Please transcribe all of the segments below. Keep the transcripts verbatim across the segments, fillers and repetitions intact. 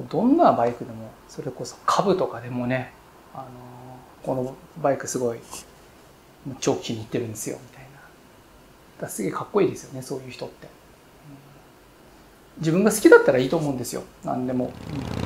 どんなバイクでも、それこそ株とかでもね、あのこのバイクすごい超気に入ってるんですよみたいな。だからすげえかっこいいですよね、そういう人って。自分が好きだったらいいと思うんですよ、何でも。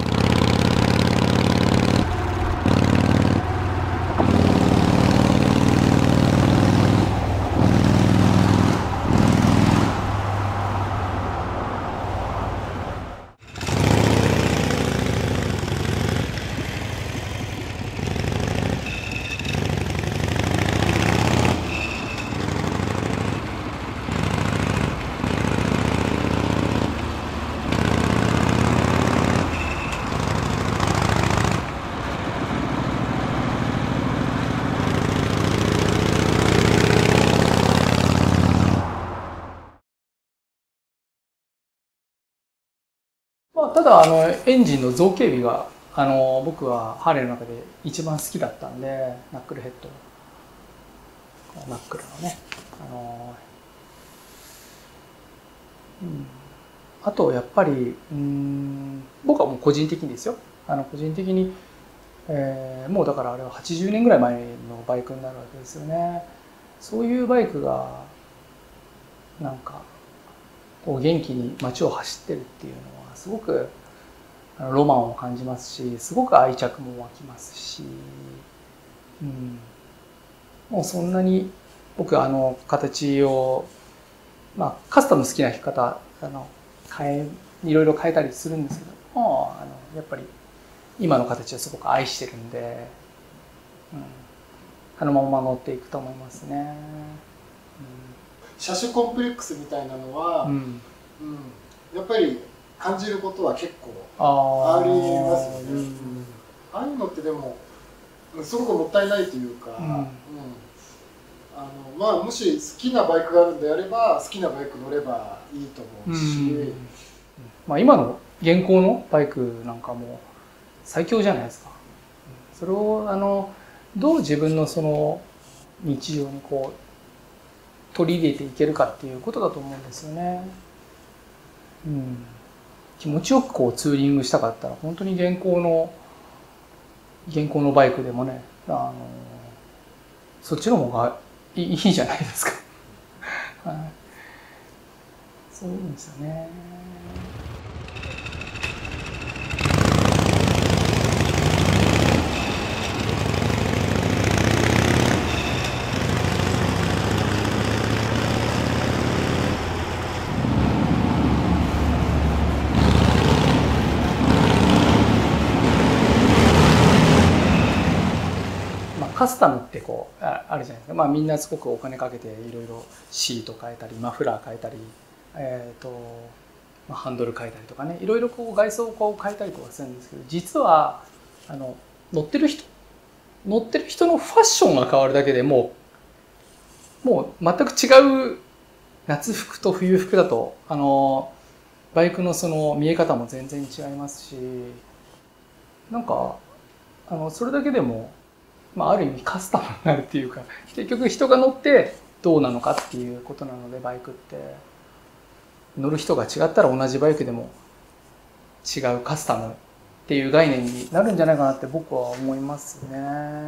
まあ、ただあのエンジンの造形美があの僕はハーレーの中で一番好きだったんで、ナックルヘッドナックルのね、あの、うん、あとやっぱりうん僕はもう個人的にですよ、あの個人的に、えー、もうだからあれははちじゅうねんぐらい前のバイクになるわけですよね。そういうバイクがなんかこう元気に街を走ってるっていうのはすごくロマンを感じますし、すごく愛着も湧きますし、うん、もうそんなに僕あの形を、まあ、カスタム好きな方あの変えいろいろ変えたりするんですけども、あのやっぱり今の形をすごく愛してるんで、うん、あのまま乗っていくと思いますね。うん、 車種コンプレックスみたいなのは、うんうん、やっぱり感じることは結構ありますよね。うん、ああいうのってでもすごくもったいないというか、うんうん、あのまあもし好きなバイクがあるんであれば好きなバイク乗ればいいと思うし、うん、 まあ、今の現行のバイクなんかも最強じゃないですか。それをあのどう自分のその日常にこう取り入れていけるかっていうことだと思うんですよね。うん、気持ちよくこうツーリングしたかったら本当に現行の現行のバイクでもね、あのそっちの方がいいじゃないですか。はい、そういうんですよね。カスタムってこうあるじゃないですか、まあ、みんなすごくお金かけていろいろシート変えたりマフラー変えたり、えーとまあ、ハンドル変えたりとかね、いろいろこう外装をこう変えたりとかするんですけど、実はあの乗ってる人乗ってる人のファッションが変わるだけでもうもう全く違う夏服と冬服だとあのバイクのその見え方も全然違いますし、なんかあのそれだけでもまあ、ある意味カスタムになるっていうか、結局人が乗ってどうなのかっていうことなので、バイクって乗る人が違ったら同じバイクでも違うカスタムっていう概念になるんじゃないかなって僕は思いますね。うん、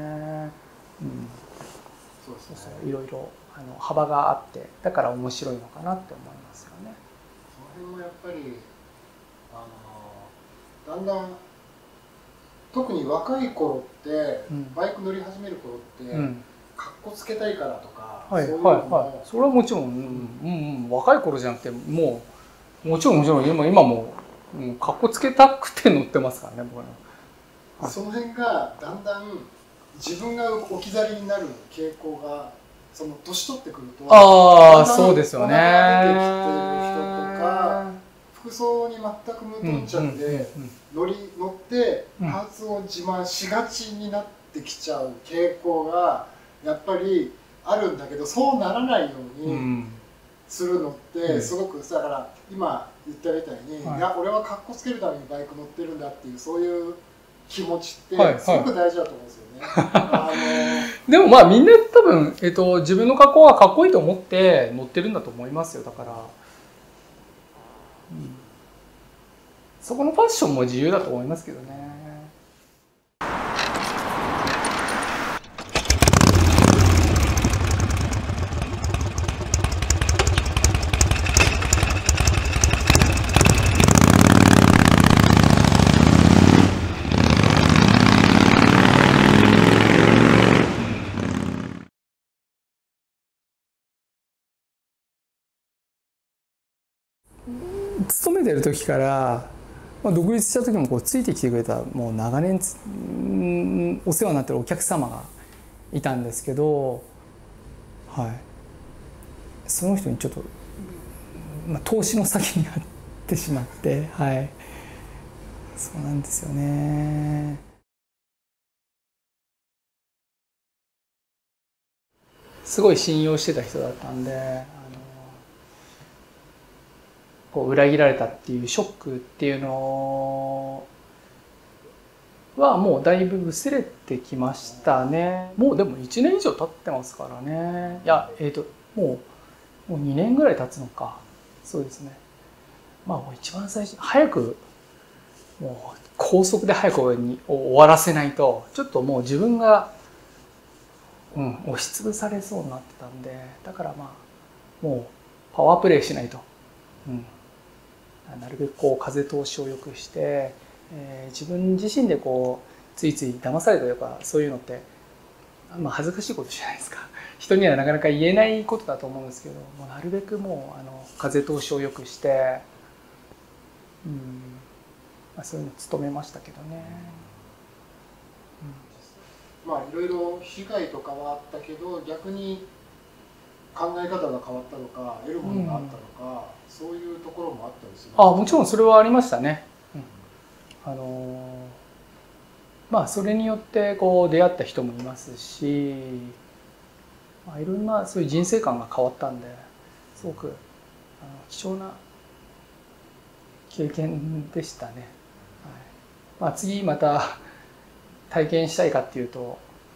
そうそうそう、いろいろあの幅があってだから面白いのかなって思いますよね。 その辺もやっぱりあのだんだん特に若い頃って、うん、バイク乗り始める頃って、うん、かっこつけたいからとか、 はい、そういうのも、はいはい、それはもちろん、うんうんうん、若い頃じゃなくてもうもちろんもちろん今今もう、うん、かっこつけたくて乗ってますからね、僕は。 はい、その辺がだんだん自分が置き去りになる傾向がその年取ってくると、 ああそうですよね。 出てきている人とか服装に全く無頓着で乗り乗ってパーツを自慢しがちになってきちゃう傾向がやっぱりあるんだけど、そうならないようにするのってすごく、だから今言ったみたいに、いや俺はかっこつけるためにバイク乗ってるんだっていうそういう気持ちってすごく大事だと思うんですよね。あのでもまあみんな多分、えっと、自分の格好はかっこいいと思って乗ってるんだと思いますよ。だから。うん、 そこのファッションも自由だと思いますけどね。勤めてる時から、まあ、独立した時もこうついてきてくれたもう長年つ、ん、お世話になってるお客様がいたんですけど、はい、その人にちょっと、まあ、投資の先になってしまって、はい、そうなんですよね。すごい信用してた人だったんで、あのこう裏切られたっていうショックっていうのはもうだいぶ薄れてきましたね。もうでもいちねん以上経ってますからね。いや、えっと、もう、もうにねんぐらい経つのか。そうですね。まあもう一番最初、早く、もう高速で早くに終わらせないと、ちょっともう自分が、うん、押しつぶされそうになってたんで、だからまあ、もうパワープレイしないと。うん、なるべくこう風通しを良くして、えー、自分自身でこうついつい騙されたとかそういうのって、まあ、恥ずかしいことじゃないですか。人にはなかなか言えないことだと思うんですけど、もうなるべくもうあの風通しを良くして、うん、まあ、そういうの努めましたけどね。 うん、まあいろいろ被害とかはあったけど、逆に考え方が変わったとか得るものがあったとか、うん、そういうところもあったりする。 あ、もちろんそれはありましたね。うん、あのまあそれによってこう出会った人もいますし、まあ、いろんなそういう人生観が変わったんで、すごくあの貴重な経験でしたね。はい、まあ、次また体験したいかっていうと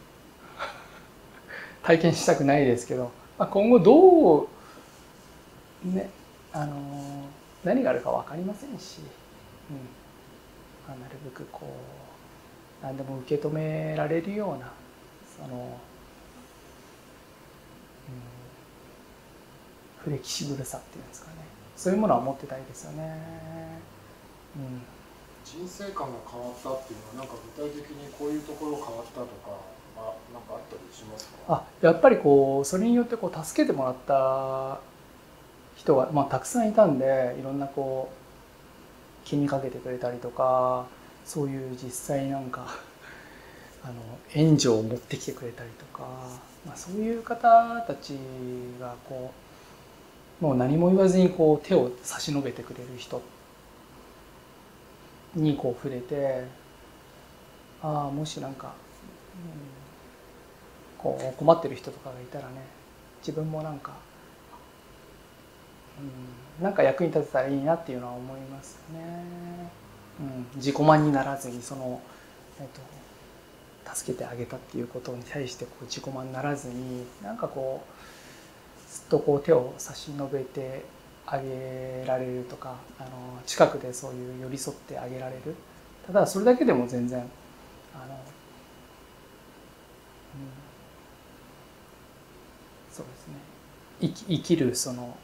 体験したくないですけど、まあ、今後どうね、あの何があるか分かりませんし、うんまあ、なるべくこう何でも受け止められるようなその、うん、フレキシブルさっていうんですかね、そういうものは持ってたいですよね。うん、 人生観が変わったっていうのは、なんか具体的にこういうところ変わったとか、あ、なんかあったりしますか？ あ、やっぱりこうそれによってこう助けてもらった人が、まあ、たくさんいたんで、いろんなこう気にかけてくれたりとか、そういう実際なんかあの援助を持ってきてくれたりとか、まあ、そういう方たちがこうもう何も言わずにこう手を差し伸べてくれる人にこう触れて、ああもしなんか、うん、こう困ってる人とかがいたらね、自分もなんか、うん、なんか役に立てたらいいなっていうのは思いますよね。うん、自己満にならずにその、えっと、助けてあげたっていうことに対してこう自己満にならずに、なんかこうずっとこう手を差し伸べてあげられるとか、あの近くでそういう寄り添ってあげられる、ただそれだけでも全然あの、うん、そうですね、生き、生きるその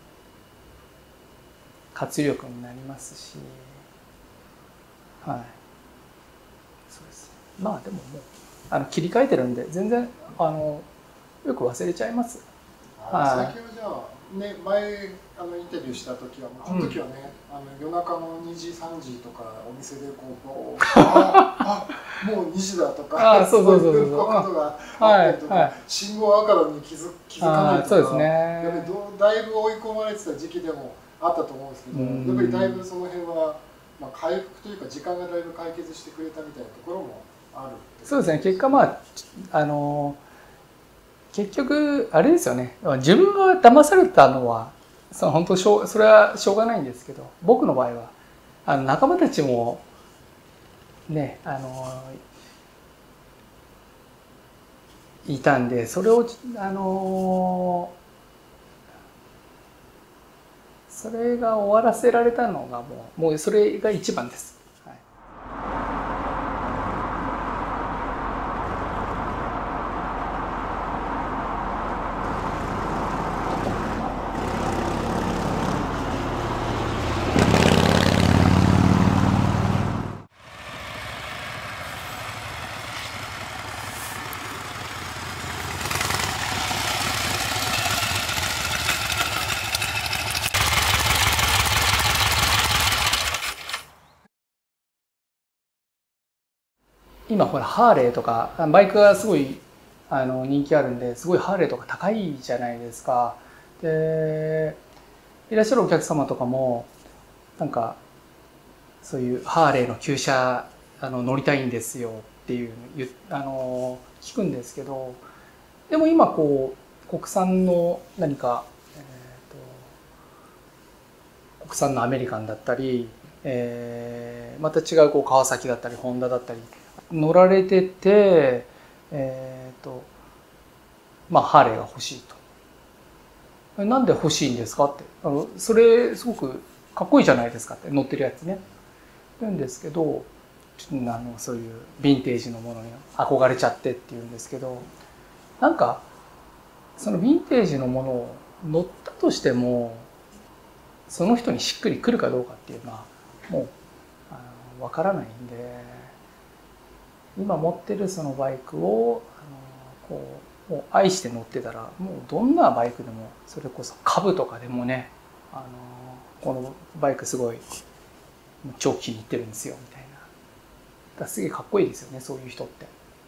活力になりますし、はい、そうです。まあでももうあの切り替えてるんで全然あのよく忘れちゃいます。 はい、最近はじゃあ、ね、前あのインタビューした時は、あの時はね、うん、あの夜中のにじさんじとかお店でこうボーああもうにじだとか、 あそうそうそうそうそういうことがあったりとか、はいはい、信号赤に気づ気づかないとか、 そうですね、 やっぱりどだいぶ追い込まれてた時期でもあったと思うんですけど、やっぱりだいぶその辺は、まあ、回復というか時間がだいぶ解決してくれたみたいなところもある。 そうですね、結果まああの結局あれですよね、自分が騙されたのはその本当しょうそれはしょうがないんですけど、僕の場合はあの仲間たちもねあのいたんで、それをあのそれが終わらせられたのがもうもうそれが一番です。 今ほらハーレーとかバイクがすごいあの人気あるんですごいハーレーとか高いじゃないですか。でいらっしゃるお客様とかもなんかそういうハーレーの旧車あの乗りたいんですよっていうあの聞くんですけど、でも今こう国産の何か、えーと、国産のアメリカンだったり、えー、また違うこう川崎だったりホンダだったり乗られてて、えーとまあ、ハーレーが欲しいと。なんで欲しいんですかって、あのそれすごくかっこいいじゃないですかって乗ってるやつね言うんですけど、あのそういうヴィンテージのものに憧れちゃってっていうんですけど、なんかそのヴィンテージのものを乗ったとしてもその人にしっくりくるかどうかっていうのはもうあの分からないんで、今持ってるそのバイクをあのこうもう愛して乗ってたらもうどんなバイクでも、それこそ株とかでもね、あのこのバイクすごい超気に入ってるんですよみたいな、だからすげえかっこいいですよねそういう人って。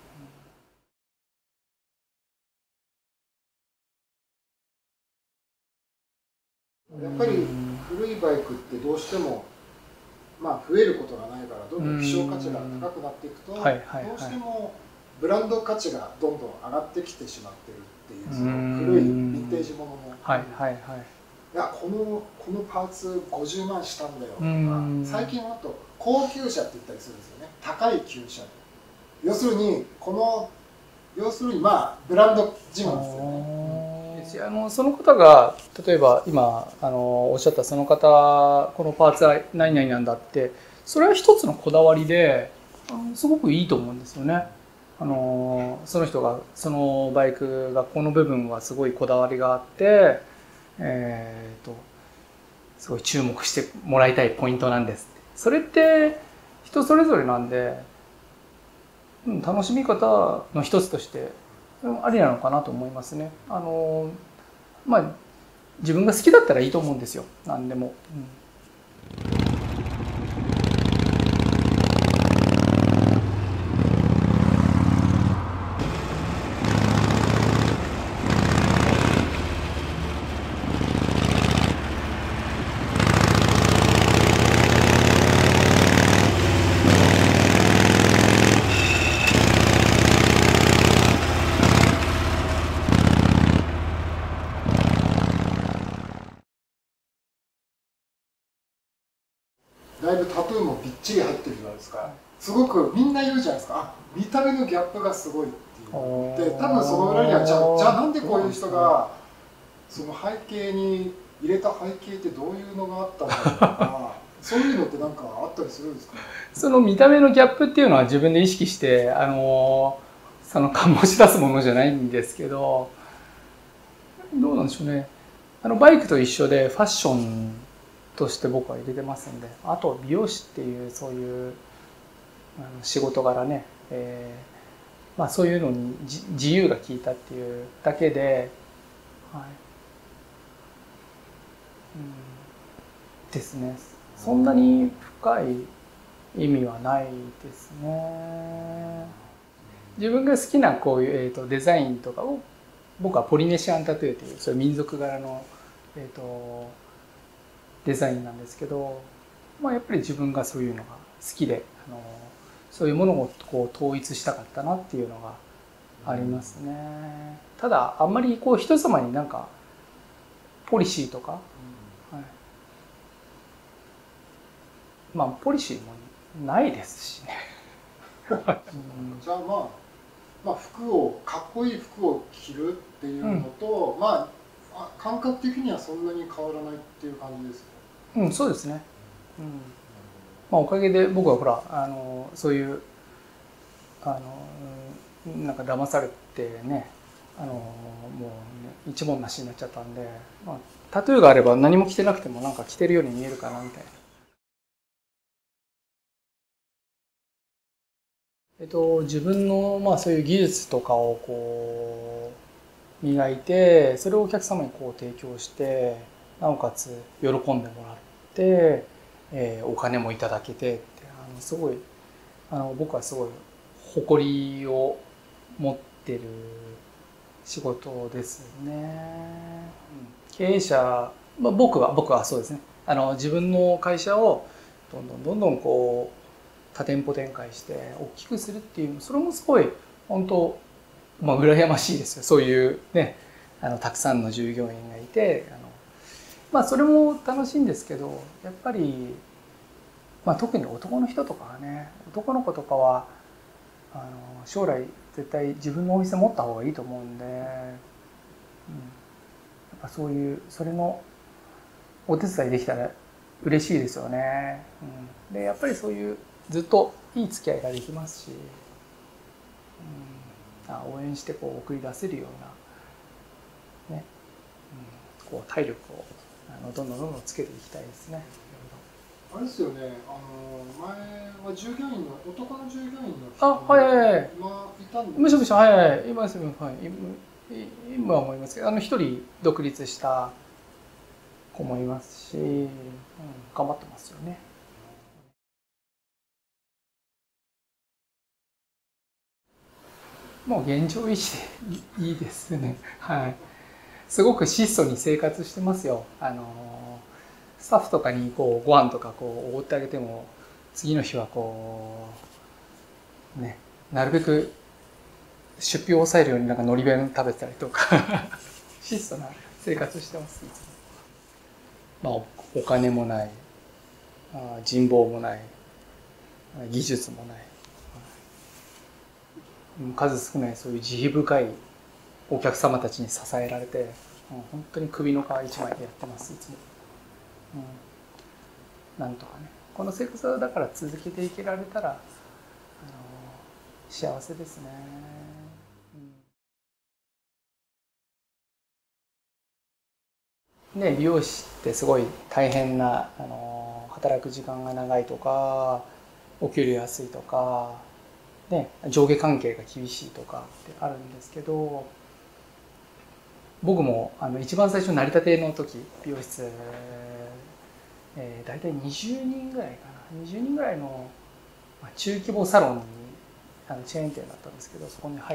やっぱり古いバイクってどうしてもまあ増えることがないからどんどん希少価値が高くなっていくと、どうしてもブランド価値がどんどん上がってきてしまってるっていう、その古いヴィンテージものの、 はいはいはい、 いやこのこのパーツごじゅうまんしたんだよとか、最近はあと高級車って言ったりするんですよね。高い旧車、要するにこの要するにまあブランド自慢ですよね。 あのその方が例えば今あのおっしゃったその方このパーツは何々なんだって、それは一つのこだわりで、あのすごくいいと思うんですよね。あのその人がそのバイクがこの部分はすごいこだわりがあって、えー、とすごい注目してもらいたいポイントなんですって。それって人それぞれなんで、うん、楽しみ方の一つとしてありなのかなと思いますね。あのまあ自分が好きだったらいいと思うんですよ、何でも。うんだいぶタトゥーもびっちり入ってるじゃないですか。すごくみんな言うじゃないですか。あ、見た目のギャップがすごいっていう。で、多分その裏にはじゃあ、じゃあなんでこういう人がその背景に入れた背景ってどういうのがあったんだろうとか、そういうのってなんかあったりするんですかね。 その見た目のギャップっていうのは自分で意識してあのその醸し出すものじゃないんですけど、どうなんでしょうね。あのバイクと一緒でファッションとして僕は入れてますんで、あと美容師っていうそういうあの仕事柄ね、えーまあ、そういうのにじ自由が利いたっていうだけで、はい、うんですね。そんなに深い意味はないですね。自分が好きなこういう、えーと、デザインとかを僕はポリネシアンタトゥーというそういう民族柄の、えーと、デザインなんですけど、まあ、やっぱり自分がそういうのが好きで、あのそういうものをこう統一したかったなっていうのがありますね。ただあんまりこう人様になんかポリシーとか、はい、まあポリシーもないですしね。 うん、じゃあまあ、まあ服をかっこいい服を着るっていうのと、うん、まあ感覚的にはそんなに変わらないっていう感じですね。 うん、そうですね。うん、まあおかげで僕はほらあのそういうあのなんか騙されてね、あのもう、ね、一文なしになっちゃったんで、まあ、タトゥーがあれば何も着てなくてもなんか着てるように見えるかなみたいな。えっと、自分の、まあ、そういう技術とかをこう磨いて、それをお客様にこう提供して、なおかつ喜んでもらって、えー、お金もいただけてって、あのすごいあの僕はすごい誇りを持ってる仕事ですね。経営者、まあ、僕は僕はそうですね。あの自分の会社をどんどんどんどんこう多店舗展開して大きくするっていう、それもすごい本当、まあ、羨ましいですよ。そういうね、あのたくさんの従業員がいて、あのまあそれも楽しいんですけど、やっぱり、まあ、特に男の人とかはね、男の子とかはあの将来絶対自分のお店持った方がいいと思うんで、うん、やっぱそういうそれのお手伝いできたら嬉しいですよね。うん、でやっぱりそういうずっといい付き合いができますし、うん、あ応援してこう送り出せるような、ね、うん、こう体力をあのどんどんどんどんつけていきたいですね。 あれですよね、あの前は従業員の男の従業員の人あ、はいはいはい。 今いたんですか？ むしろむしろ、はいはい、います、はい、今は思いますけど、あの一人独立した子もいますし、うん、頑張ってますよね。もう現状維持でいいですね。はい。すごく質素に生活してますよ。あのスタッフとかにこうご飯とかこうおごってあげても、次の日はこうね、なるべく出費を抑えるようになんかのり弁食べたりとか質素な生活してます。まあ、お金もない、人望もない、技術もない、数少ないそういう慈悲深いお客様たちに支えられて、本当に首の皮一枚でやってますいつも、うん、なんとかねこの生活をだから続けていけられたら、あの幸せですね。ね、美容師ってすごい大変な、あの働く時間が長いとかお給料安いとか、ね、上下関係が厳しいとかってあるんですけど、僕もあの一番最初成り立ての時美容室、えー、大体にじゅうにんぐらいかなにじゅうにんぐらいの中規模サロンにあのチェーン店だったんですけど、そこに入って、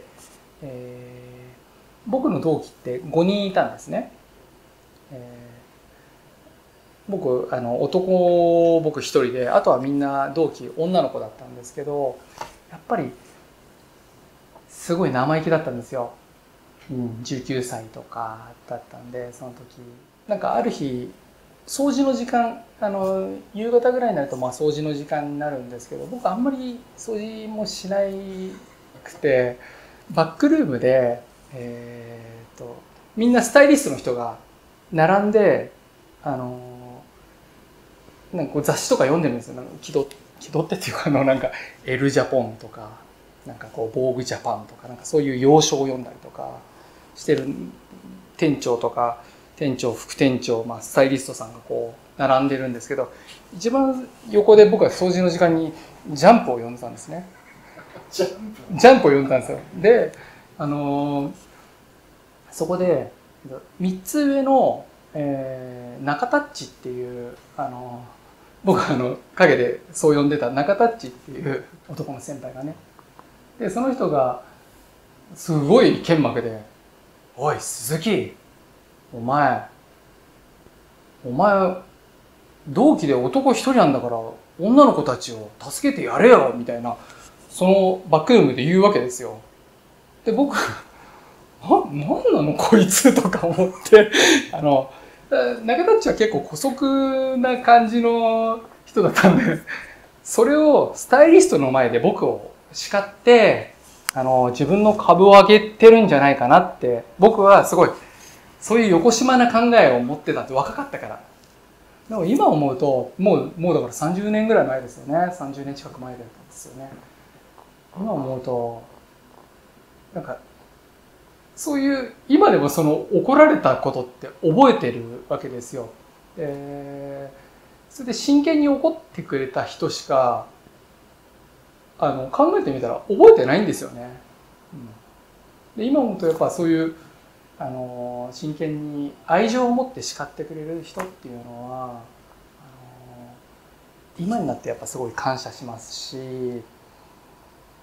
えー、僕の同期ってごにんいたんですね。えー、僕あの男僕一人で、あとはみんな同期女の子だったんですけど、やっぱりすごい生意気だったんですよ。うん、じゅうきゅうさいとかだったんで、その時なんかある日掃除の時間、あの夕方ぐらいになるとまあ掃除の時間になるんですけど、僕あんまり掃除もしないくて、バックルームで、えー、とみんなスタイリストの人が並んで、あのなんかこう雑誌とか読んでるんですよ。なんか気取気取ってっていうか、あのなんかエルジャポンとか、なんかこうボーグジャパンとか、なんかそういう洋書を読んだりとかしてる店長とか店長副店長、まあ、スタイリストさんがこう並んでるんですけど、一番横で僕は掃除の時間にジャンプを読んでたんですね。 ジャンプジャンプを読んでたんですよ。で、あのー、そこでみっつ上の、えー、中タッチっていう、あのー、僕はあの陰でそう呼んでた中タッチっていう男の先輩がね、でその人がすごい剣幕で「おい鈴木、お前お前同期で男一人なんだから女の子たちを助けてやれよ」みたいな、そのバックルームで言うわけですよ。で僕な何なのこいつとか思ってあの中田っちは結構姑息な感じの人だったんで、それをスタイリストの前で僕を叱ってあの自分の株を上げてるんじゃないかなって、僕はすごいそういうよこしまな考えを持ってたって、若かったから。でも今思うともうもうだからさんじゅうねんぐらい前ですよね。さんじゅうねん近く前だったんですよね。今思うとなんかそういう今でもその怒られたことって覚えてるわけですよ。でそれで真剣に怒ってくれた人しかあの考えてみたら覚えてないんですよね。うん、で今思うとやっぱそういうあの真剣に愛情を持って叱ってくれる人っていうのはあの今になってやっぱすごい感謝しますし、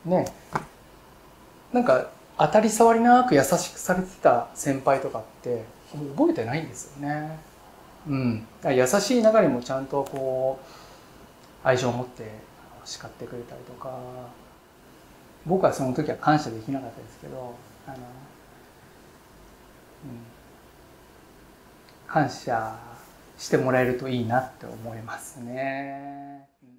ねなんか当たり障りなく優しくされてた先輩とかって覚えてないんですよね。うん、だから優しい中にもちゃんとこう愛情を持って叱ってくれたりとか、僕はその時は感謝できなかったですけど、あの、うん、感謝してもらえるといいなって思いますね。